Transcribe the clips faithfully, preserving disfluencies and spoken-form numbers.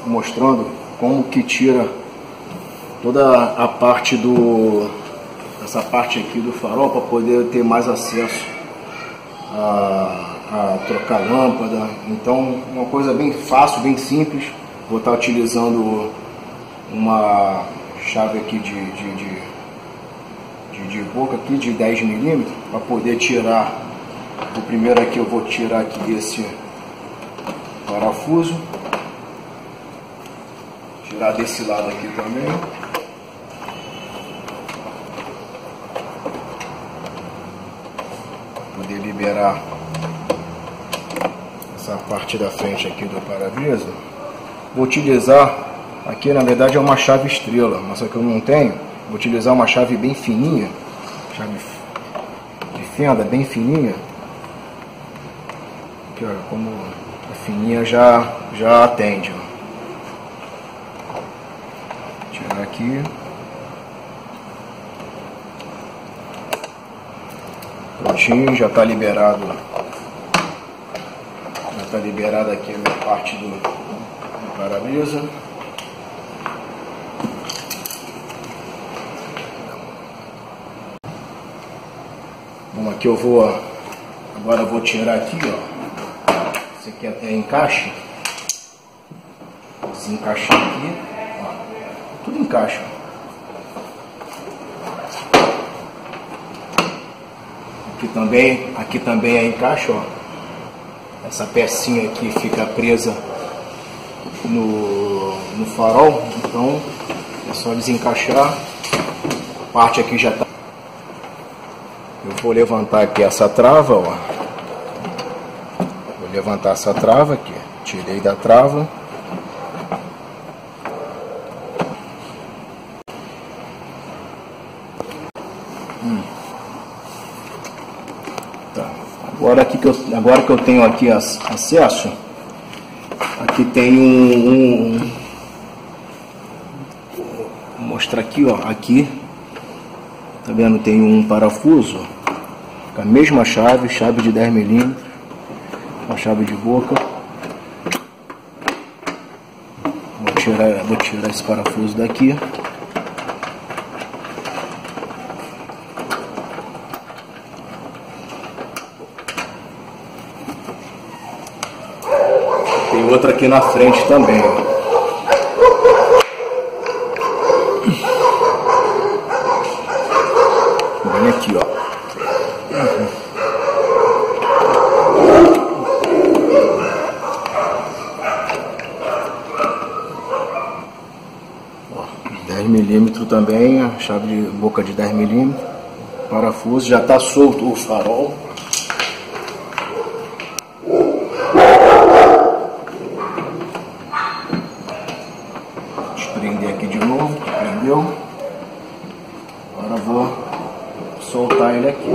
mostrando como que tira toda a parte do essa parte aqui do farol para poder ter mais acesso a, a trocar lâmpada. Então, uma coisa bem fácil, bem simples. Vou estar utilizando uma chave aqui de, de, de, de, de boca aqui de dez milímetros para poder tirar. O primeiro aqui eu vou tirar aqui esse parafuso, tirar desse lado aqui também. Poder liberar essa parte da frente aqui do para-brisa. Vou utilizar aqui, na verdade é uma chave estrela, mas só que eu não tenho. Vou utilizar uma chave bem fininha, chave de fenda bem fininha. Aqui, olha, como a fininha já, já atende. Ó. Tirar aqui. Prontinho, já está liberado. Já está liberada aqui a minha parte do, do para-brisa. Bom, aqui eu vou. Agora eu vou tirar aqui, ó. Esse aqui é encaixe. Desencaixar aqui. Ó. Tudo encaixa. Aqui também, aqui também é encaixe, ó. Essa pecinha aqui fica presa no, no farol, então é só desencaixar. A parte aqui já tá. Eu vou levantar aqui essa trava, ó. Vou levantar essa trava aqui. Tirei da trava. Hum. Tá. Agora, aqui que eu, agora que eu tenho aqui as, acesso, aqui tem um, um, vou mostrar aqui, ó, aqui, tá vendo? Tem um parafuso, com a mesma chave, chave de dez milímetros, uma chave de boca. Vou tirar, vou tirar esse parafuso daqui. Tem outra aqui na frente também. Bem aqui, ó. Ó, dez milímetros também, a chave de boca de dez milímetros. Parafuso, já está solto o farol. Prender aqui de novo, prendeu. Agora eu vou soltar ele aqui.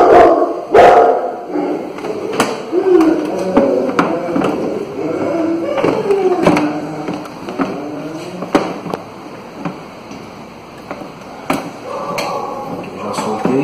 Aqui eu já soltei.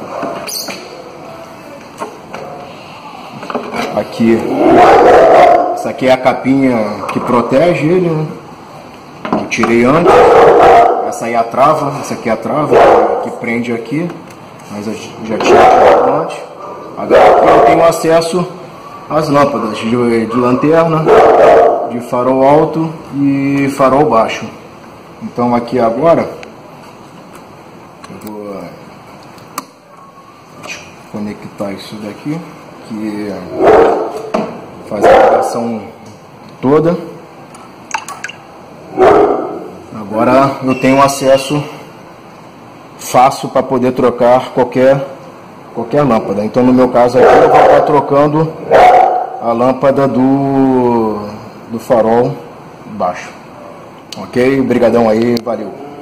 Aqui, essa aqui é a capinha que protege ele, né? Eu tirei antes. Essa aí é a trava, essa aqui é a trava que prende aqui, mas eu já tinha tirado antes. Agora aqui eu tenho acesso às lâmpadas de, de lanterna, de farol alto e farol baixo. Então aqui agora eu vou conectar isso daqui, que faz a ligação toda. Agora eu tenho acesso fácil para poder trocar qualquer, qualquer lâmpada. Então no meu caso aqui eu vou estar trocando a lâmpada do, do farol baixo. Ok? Obrigadão aí, valeu.